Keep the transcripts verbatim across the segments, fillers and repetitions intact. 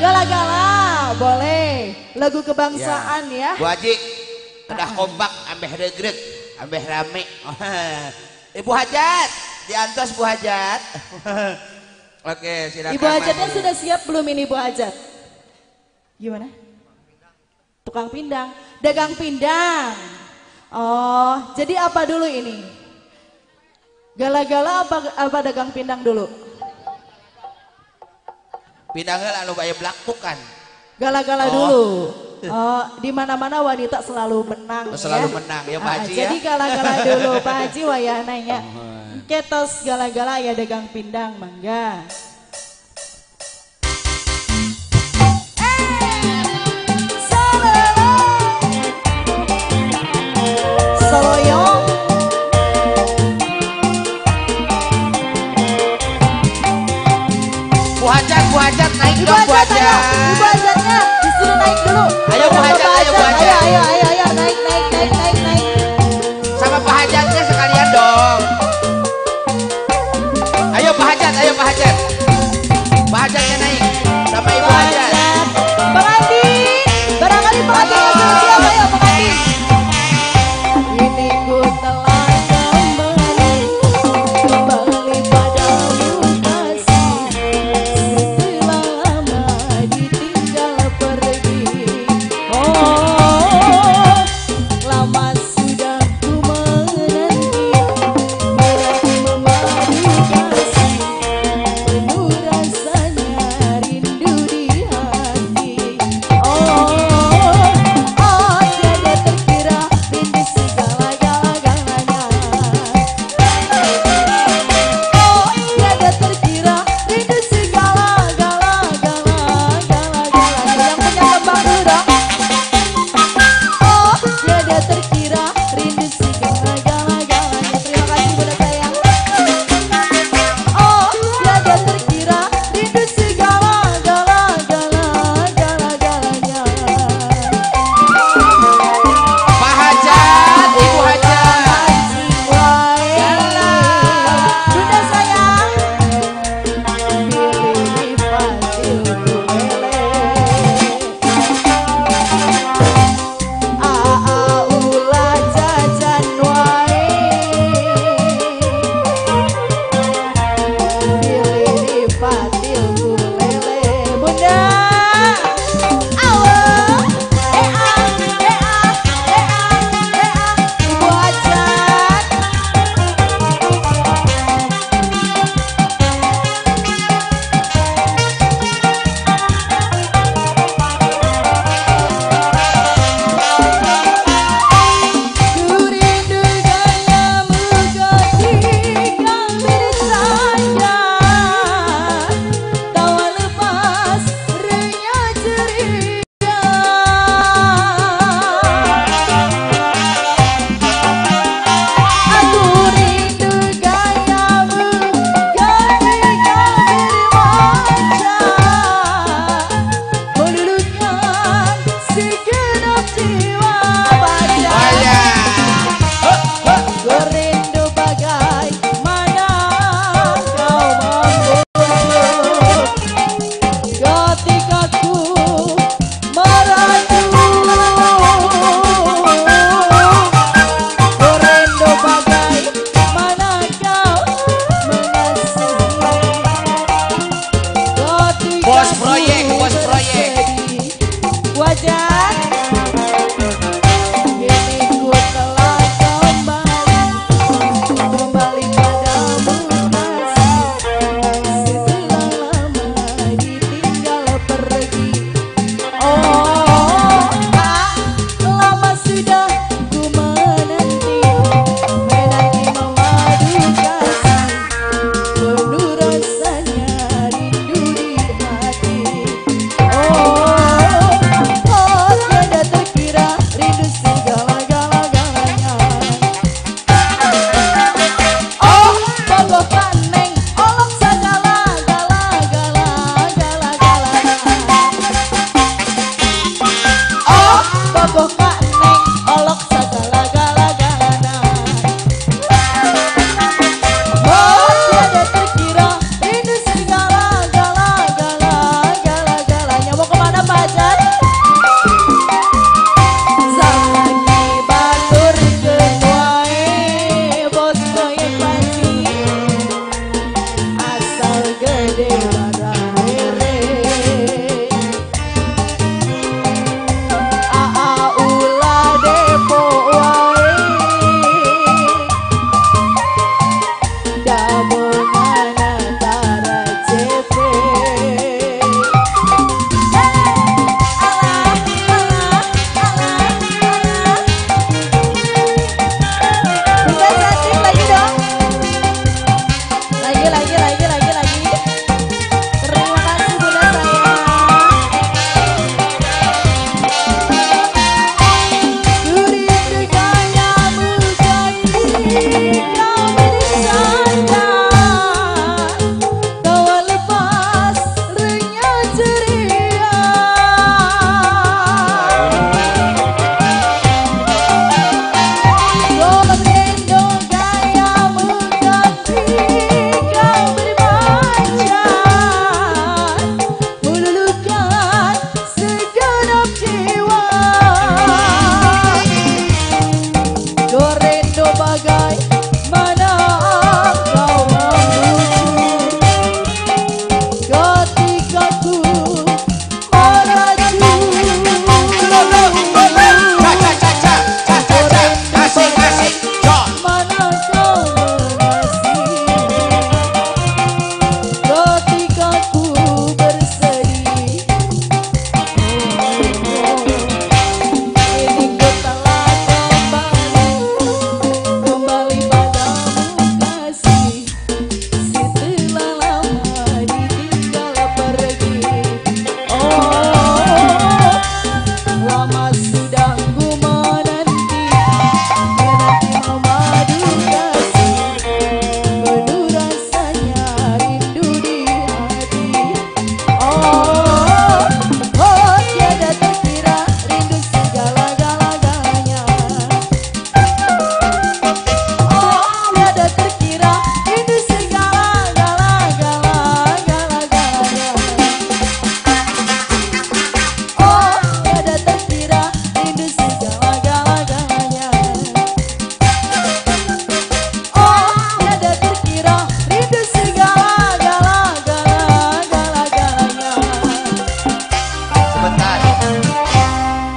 Gala-gala, boleh. Lagu kebangsaan ya. Bu Haji, udah kompak, ambeh regrek, ambeh rame. Ibu Hajat, diantos Bu Hajat. Oke, silakan. Ibu Hajatnya sudah siap belum ini Ibu Hajat? Gimana? Tukang pindang, dagang pindang. Oh, jadi apa dulu ini? Gala-gala apa, apa dagang pindang dulu? Pindangnya anu bayar belaktukan. Gala-gala oh. dulu. Oh, di mana-mana wanita selalu menang. Selalu ya? menang ya Pak Haji ah, ya. Jadi gala-gala dulu Pak Haji wayananya. Ketos gala-gala ya dagang pindang mangga. Bu Hajat, Bu Hajat naik Ibu dong Bu Hajat, Hajat. Ibu Hajatnya disuruh naik dulu. Ayo Bu Hajat, ayo Bu Hajat. Ayo, ayo, ayo, ayo, naik, naik, naik, naik, naik. Sama Pak Hajatnya sekalian dong. Ayo Pak Hajat, ayo Pak Hajat. Pak Hajatnya naik sama Ibu Hajat. Bang Andi, barangkali Bang Andi yang sudah siap, ayo Bang Andi. Ini ku telah kembali, kembali padamu kasih. Setelah lama ditinggal pergi. Oh, lama sudah ku menanti, menanti memadu kasih. Penuh rasanya rindu di hati. Oh, oh, tiada terkira rindu segala-galanya. Oh, tiada terkira rindu segala-gala-gala-gala-gala. Yang punya tembang dulu dong. Oh, tiada terkira rindu segala-gala-galanya. Terima kasih Bunda sayang. Oh, tiada terkira rindu segala-gala-gala-gala-galanya. Pak Hajat, Ibu Hajat. Bunda sayang, pilih patilku lele. Aa ulah jajan wae. Pilih patilku lele. Bunda, awal, ea, ea, ea, ea, Ibu Hajat. Ku rindu gayamu ketika bersanja, tawa lepas renyah ceria. Aku rindu gayamu ketika bermanja, meluluhkan segenap jiwa baja. Ku rindu bagaimana kau membujuk ketika ku meradu. Ku rindu bagaimana kau mengasihi ketika Bos proyek, ku bos proyek. bersedih. Wajah kini ku telah kembali, kembali padamu kasih. Setelah lama ditinggal pergi. Oh, ah, lama sudah ku menanti, menanti memadu kasih. Penuh rasanya rindu di hati.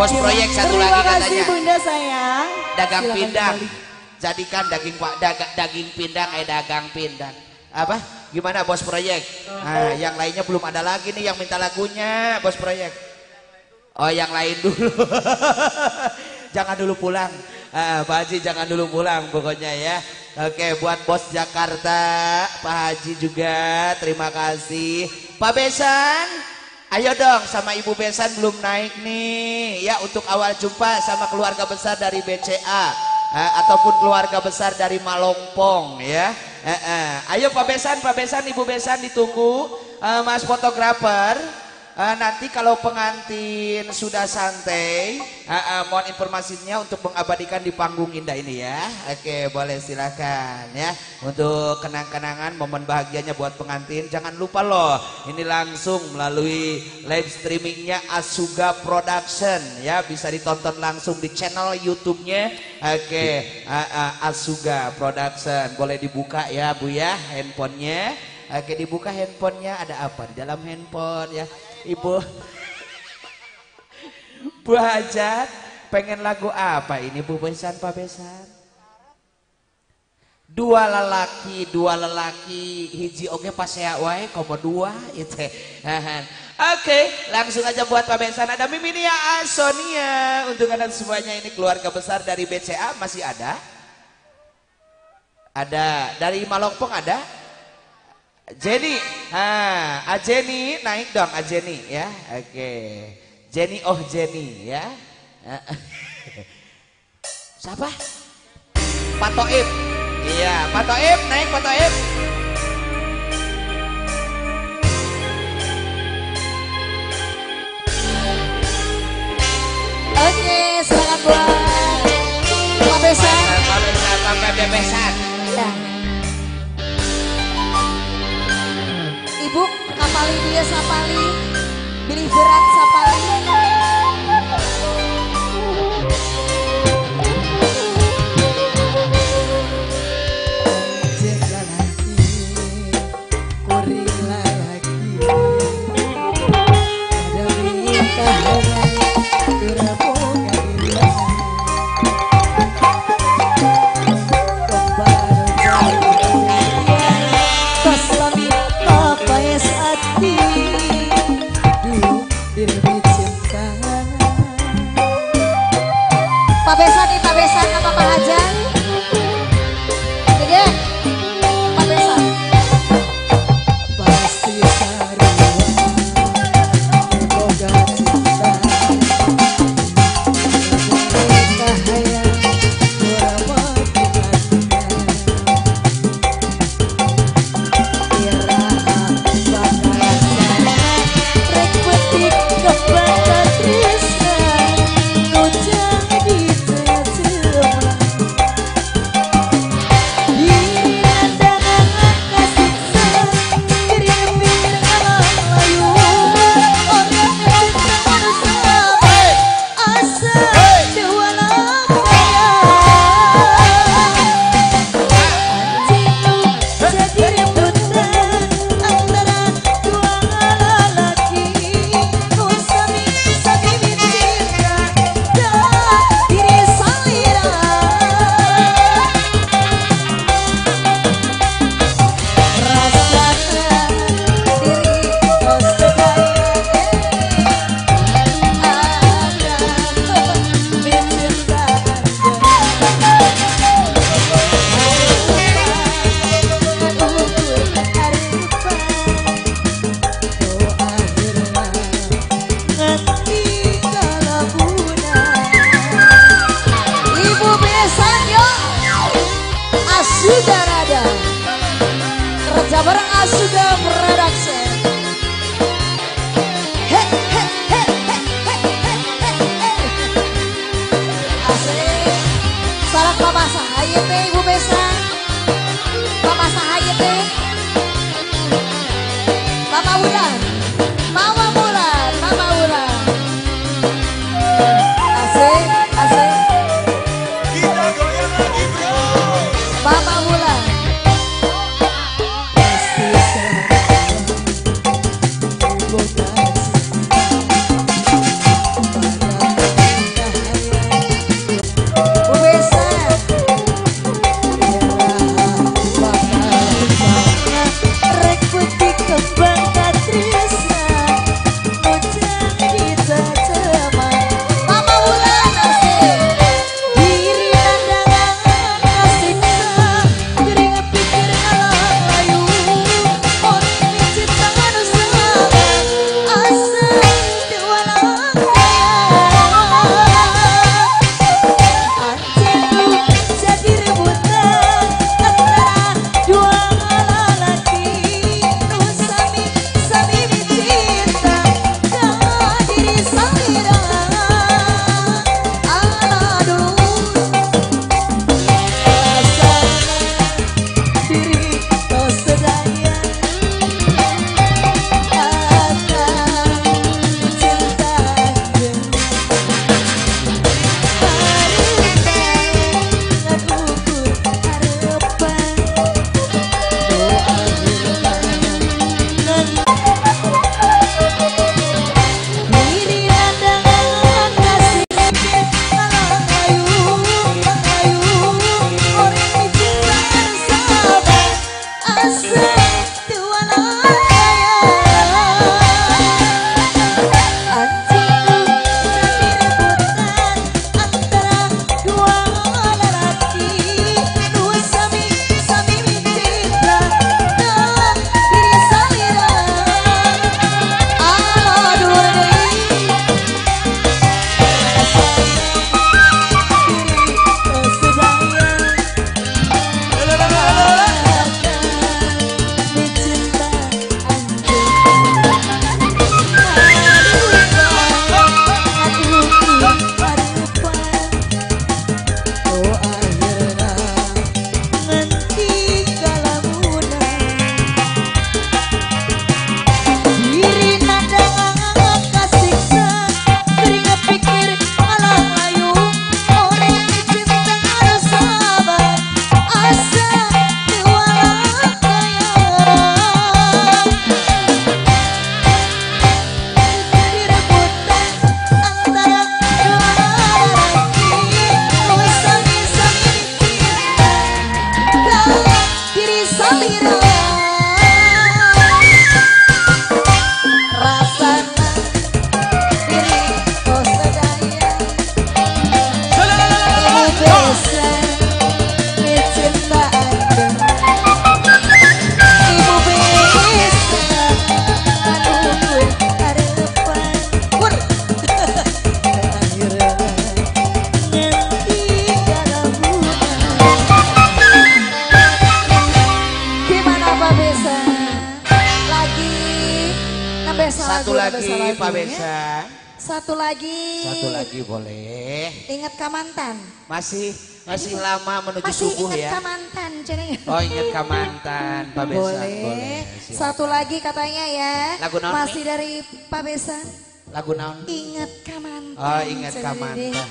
Bos proyek satu Terima lagi kasih, katanya. Bunda sayang. Dagang Silakan pindang. kembali. Jadikan daging pak daga, daging pindang eh dagang pindang. Apa? Gimana bos proyek? Nah, yang lainnya belum ada lagi nih yang minta lagunya, bos proyek. Oh, yang lain dulu. Jangan dulu pulang. Ah, Pak Haji jangan dulu pulang pokoknya ya. Oke, buat bos Jakarta, Pak Haji juga terima kasih. Pak Besan, ayo dong sama Ibu Besan belum naik nih ya untuk awal jumpa sama keluarga besar dari B C A eh, ataupun keluarga besar dari Malongpong ya. Eh, eh. Ayo Pak Besan, Pak Besan, Ibu Besan ditunggu. Eh, Mas fotografer. Uh, nanti kalau pengantin sudah santai, uh, uh, mohon informasinya untuk mengabadikan di panggung indah ini ya. Oke, boleh silakan ya. Untuk kenang-kenangan momen bahagianya buat pengantin. Jangan lupa loh, ini langsung melalui live streamingnya Asuga Production ya. Bisa ditonton langsung di channel YouTube-nya. Oke, uh, uh, Asuga Production. Boleh dibuka ya Bu ya handphonenya. Oke, dibuka handphonenya, ada apa di dalam handphone ya. Ibu Bu Hajat pengen lagu apa ini Bu Besan, Pak Besan? Dua lelaki, dua lelaki hiji oke pas saya wae komo dua itu. Oke, langsung aja buat Pak Besan. Ada Miminia Asonia untuk anda semuanya, ini keluarga besar dari B C A masih ada? Ada dari Malongpong ada? Jenny, ah, A Jenny naik dong, A Jenny ya, oke, Jenny oh Jenny ya, siapa? Pak Toib, iya Pak Toib naik Pak Toib. Oke, selamat buat Pak Besan. Pak Besan, Pak Besan. Ya. Ibu, kapali dia sapali, pilih berat sapali. Pak Besan nih, Pak Besan apa Pak Hajan? Oke, Pak Besan. Pasti sarua boga cinta cahaya kurang iraha bakalan rek petik kebakan tresna nu jadi kerja bareng Asuga Production. He he he he he he asik. Salam Bapak Sahaya teh Ibu Besan. Bapak Sahaya teh. Bapak Wulan. Mama Wulan, Mama Wulan. Asik, asik. Kita goyang lagi bro. Bapak Wulan. Pasti sarua boga cinta pada Pak lagunya. Besan. Satu lagi. Satu lagi boleh. Ingat kamantan. Masih masih lama menuju Masih subuh ingat ya. kamantan, ceneng. Oh ingat kamantan Pak Besan. Boleh. Boleh. Silakan. Satu lagi katanya ya. Lagu naon Masih nih? dari Pak Besan. Lagu naon? Ingat kamantan. Oh ingat ceneng. kamantan.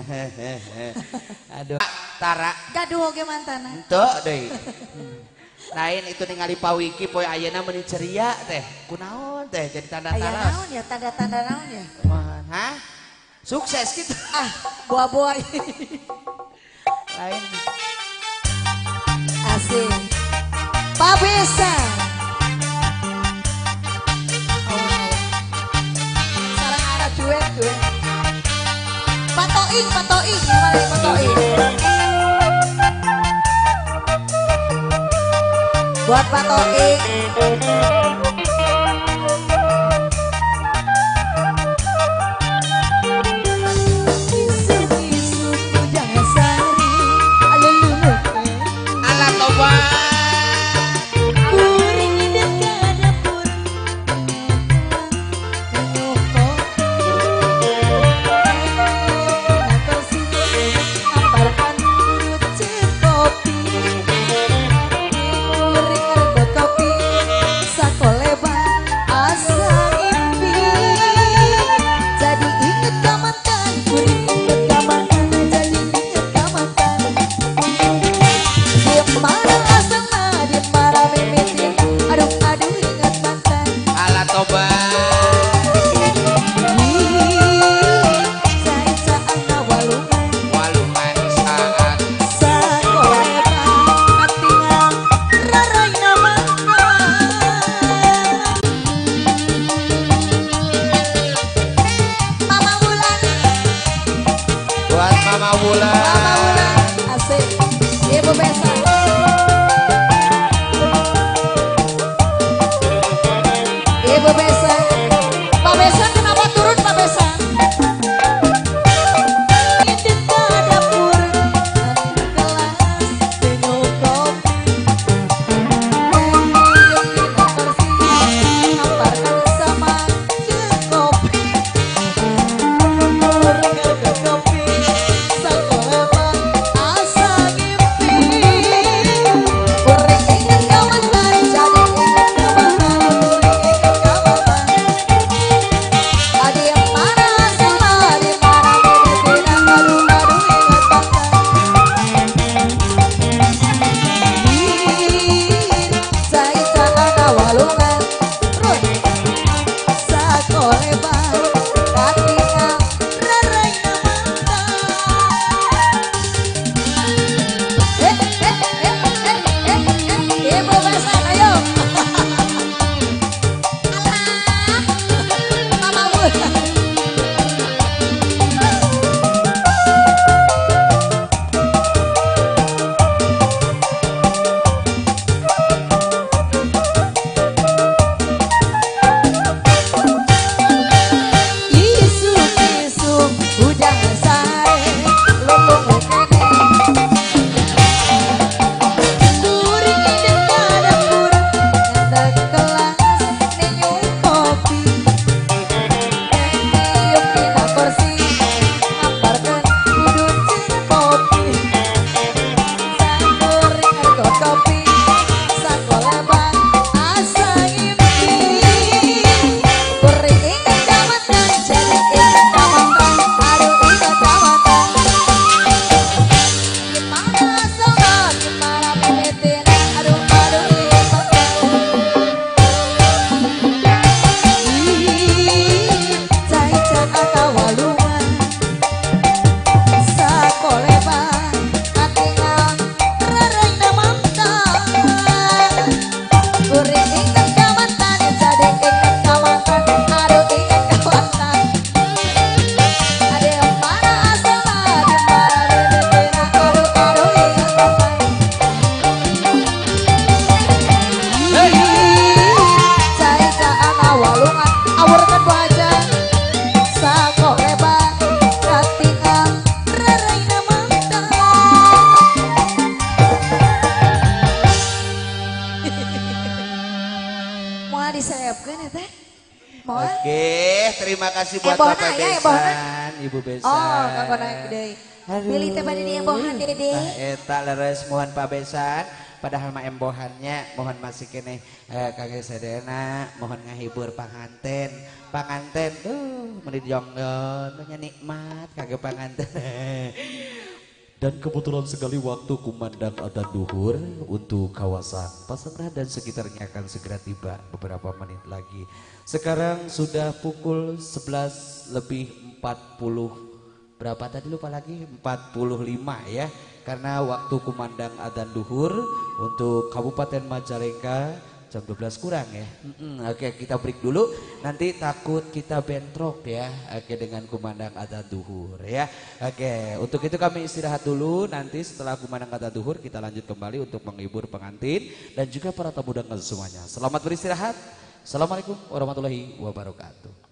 Aduh. Tara. Gaduh oge mantana. Ente deh. Lain itu ningali Pak Wiki poe ayeuna meuni ceria teh. Kunaon teh jadi tanda Aya taras. naon ya, tanda-tanda naon ya? Hah? Sukses gitu. Ah, buah-buah. Lain. Asik. Pak Besan. Sarang anak cuek cuek. Pak Toing, Pak Toing, gimana Pak Toing? Buat Pak Toing. Ala tobat. Sakola terima kasih buat Ebohna, Bapak ya, ebohna. Besan, Ibu Besan. Oh, kanggo naik deui. Pilih teh pada di embohan Dede. Nah, eta leres mohon Pak Besan. Padahal mah embohannya mohon masih kene eh, kage sedena mohon ngahibur panganten panganten uh meuni jonggon nya nikmat kage panganten. Dan kebetulan sekali waktu kumandang adzan duhur untuk kawasan Pasangan dan sekitarnya akan segera tiba beberapa menit lagi. Sekarang sudah pukul sebelas lebih empat puluh berapa tadi lupa lagi empat puluh lima ya. Karena waktu kumandang adzan duhur untuk Kabupaten Majalengka jam dua belas kurang ya. Mm-mm, Oke kita break dulu. Nanti takut kita bentrok ya. Oke dengan kumandang adzan duhur ya. Oke untuk itu kami istirahat dulu. Nanti setelah kumandang adzan duhur kita lanjut kembali untuk menghibur pengantin dan juga para tamu undangan semuanya. Selamat beristirahat. Assalamualaikum warahmatullahi wabarakatuh.